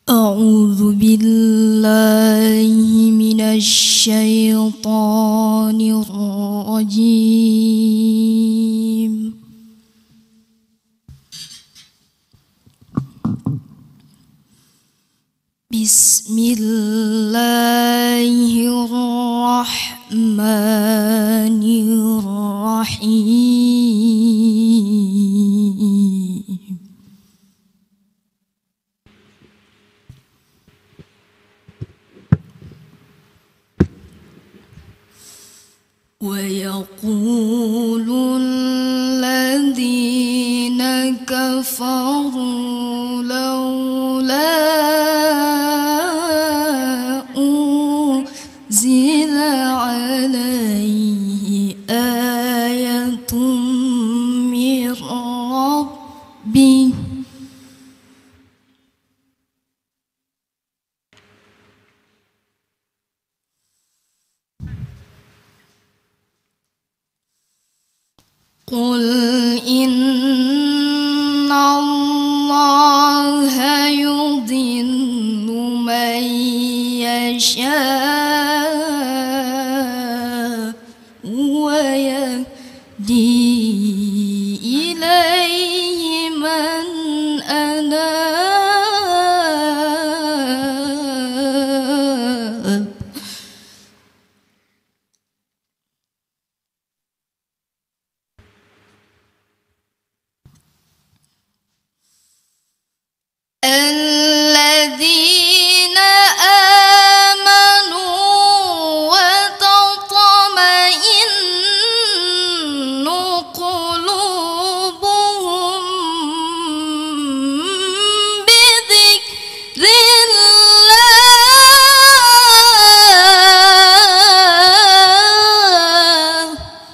أعوذ بالله من الشيطان الرجيم. بسم الله الرحمن الرحيم. ويقول الذين كفروا لولا أنزل عليه آية من ربه قل إن الله يضل من يشاء ويهدي إليه من أناب. الذين آمنوا وتطمئن قلوبهم بذكر الله.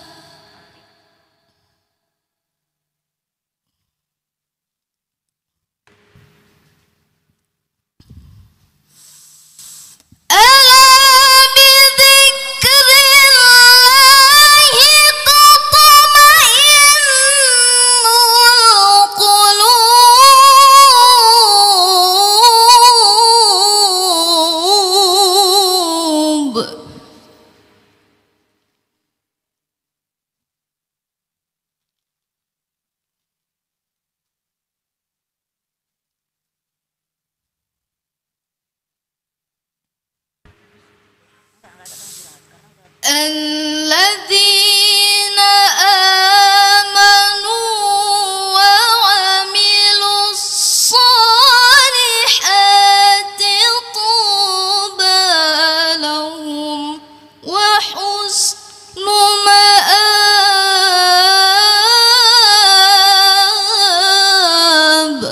الذين آمنوا وعملوا الصالحات طوبى لهم وحسن مآب.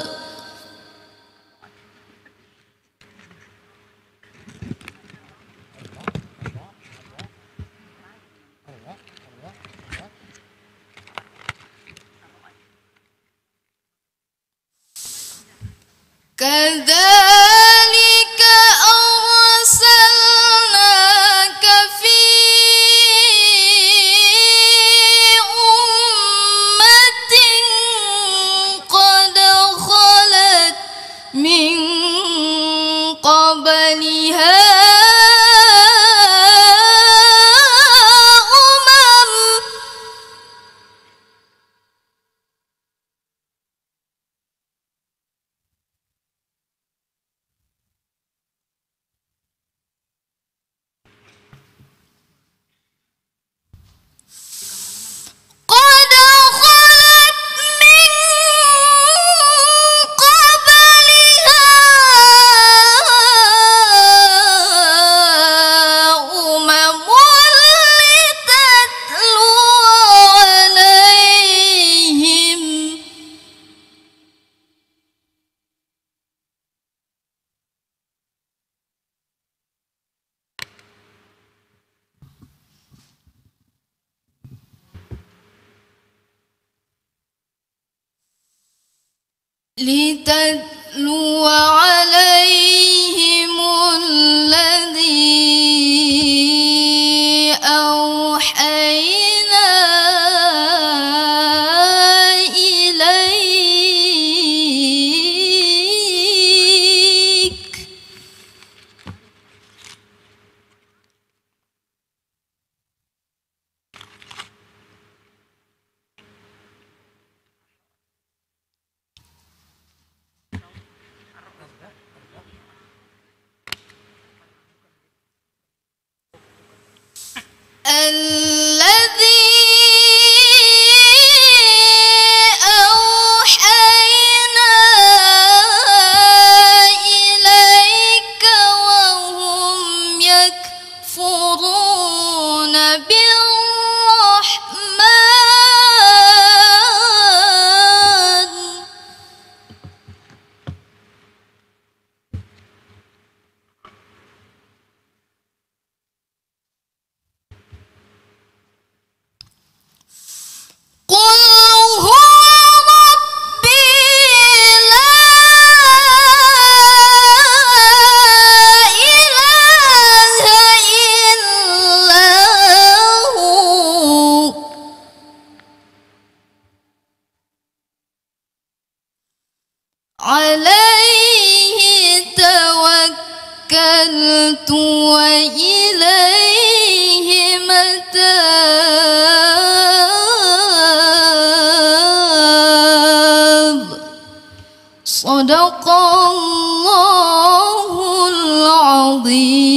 كذلك أرسلناك في أمة قد خلت من قبلها لتتلو عليهم الذي أوحينا إليك الذي أوحينا إليك وهم يكفرون بالرحمن قل هو ربي لا إله إلا هو عليه توكلت وإليه متاب صدق الله العظيم.